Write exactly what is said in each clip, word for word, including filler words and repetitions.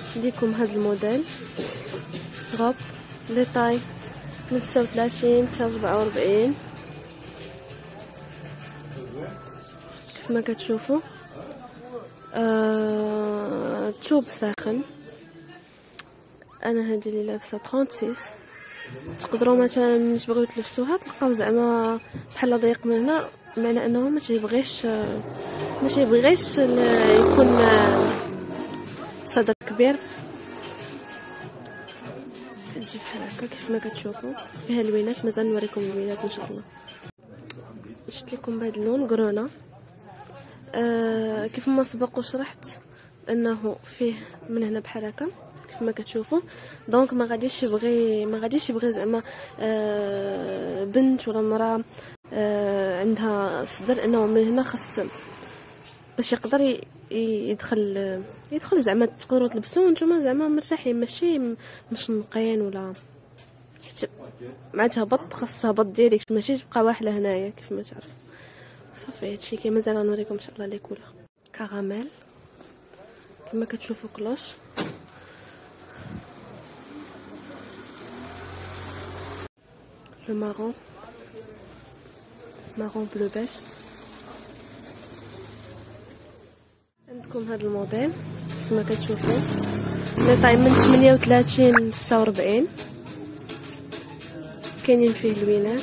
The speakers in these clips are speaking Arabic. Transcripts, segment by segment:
ليكم هذا الموديل غوب لي طاي من تسعة وثلاثين حتى أربعة وأربعين كيف ما كتشوفوا. آه... توب ساخن. انا هذه اللي لابسه ثلاثة وستين. تقدروا مثلا ملي تبغيو تلبسوها تلقاو زعما بحال ضيق من هنا، معنى انه ما تيبغيش ما تيبغيش يكون صدر كبير. كتجي بحال هكا كيف ما كتشوفوا، فيها لوينات. مازال نوريكم اللوينات ان شاء الله. شفت لكم بهذا اللون كورونا. آه كيف ما سبق وشرحت انه فيه من هنا بحال هكا كيف ما كتشوفوا. دونك ما غاديش يبغي ما غاديش يبغي زعما آه بنت ولا مراه آه عندها صدر انه من هنا خاص باش يقدر يدخل يدخل زعما تقدروا تلبسوا نتوما زعما مرتاحين، ماشي مشنقين ولا حيت مع تهبط خاص تهبط ديريكت، ماشي تبقى واحله هنايا كيف ما تعرفوا. صافي هادشي كي مازال غنوريكم ان شاء الله لي كولور. كراميل كما كتشوفوا كلوش. لو مارون مارون بلو بيج. عندكم هذا الموديل كما كتشوفوا لي طاي من ثمانية وثلاثين ل ستة وأربعين. كاينين فيه لوينات.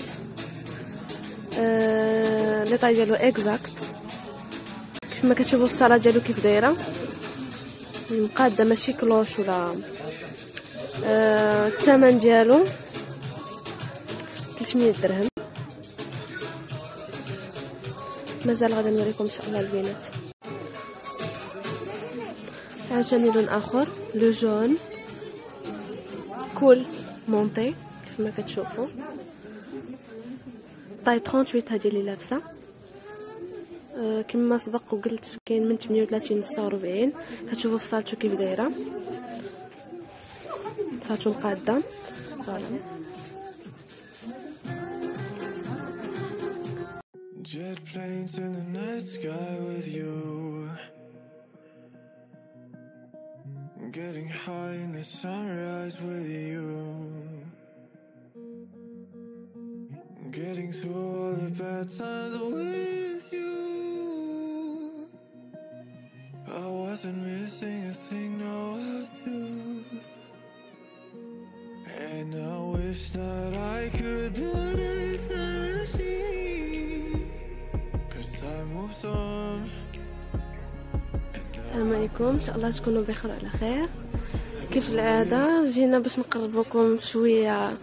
آه لي طاي ديالو اكزاكت كيف ما كتشوفوا الصاله ديالو كيف دايره مقاده ماشي كلوش ولا. آه الثمن ديالو ثلاثمية درهم. مازال غادي نوريكم ان شاء الله البينات. عاوتاني لون اخر لو جون كول مونطي كيف ما كتشوفوا. طاي ثمانية وثمانين هذه اللي لابسه. أه كما سبق وقلت كاين من ثمانية وثلاثين ل ستة وأربعين. كتشوفوا في صالتو كيف دايره، صالتو مقاده. فوالا Jet planes in the night sky with you, getting high in the sunrise with you, getting through all the bad times with you. I wasn't missing a thing, no I do, and I wish that I could put it time machine, 'cause time moves on. السلام عليكم، ان شاء الله تكونوا بخير وعلى خير. كيف العاده جينا باش نقرب لكم شويه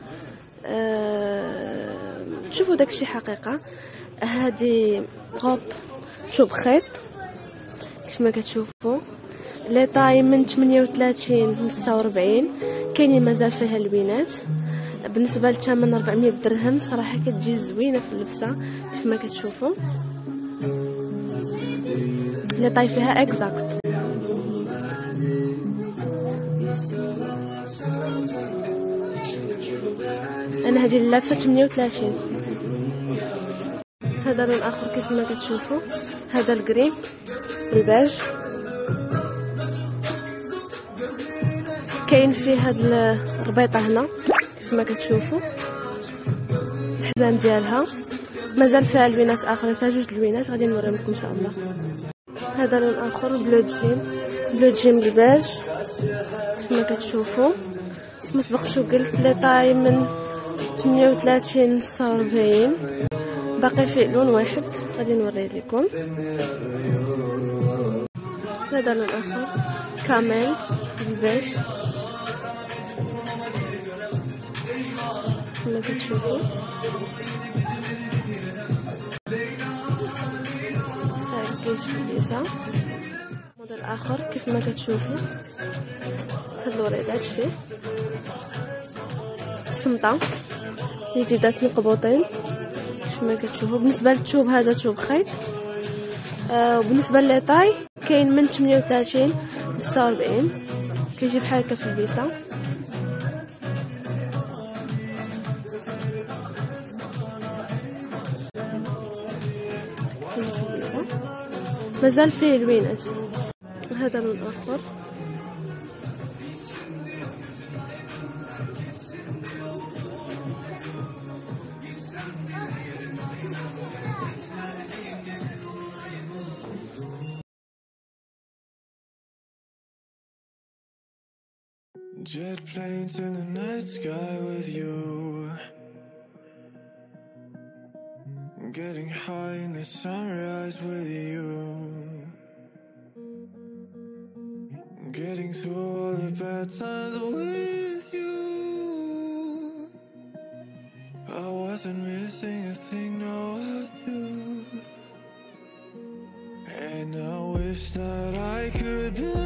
أه... تشوفوا داكشي حقيقه. هذه غوب توب خيط كيف ما كتشوفوا. لي طاي من ثمانية وثلاثين ل ستة وأربعين. كاينين مازال فيها لوينات. بالنسبه للثمن أربعمية درهم. صراحه كتجي زوينه في اللبسه كيف ما كتشوفوا. لي طاي فيها اكزاكت. انا هذه اللي لابسه ثمانية وثلاثين. هذا لون اخر كيف ما كتشوفوا. هذا الكريم الباج كاين فيه هاد الربيطه هنا كيف ما كتشوفوا. الحزام ديالها مازال فيها لوينات اخرين، فيها جوج لوينات غادي نوريهم لكم ان شاء الله. هذا لون اخر بلو جيم بلو جيم الباج كيف ما كتشوفوا. ما سبقتش وقلت لي طاي من ثمانية وثلاثين ل ستة وأربعين. باقي فيه لون واحد غادي نوريه لكم. هذا لون اخر كامل الباج كما كتشوفوا. هاكيج بليزا موديل اخر كيف ما كتشوفوا. هاد الوريدات فيه السمطه الجدات مقبوطين كيف ما كتشوفوا. بالنسبه للثوب هذا ثوب خيط. آه وبالنسبه لي طاي كاين من ثمانية وثلاثين ل ستة وأربعين. كيجي بحال هكا في البيسه. مازال فيه لوينات. هذا لون اخر Jet planes in the night sky with you, getting high in the sunrise with you, getting through all the bad times with you. I wasn't missing a thing, no I do. And I wish that I could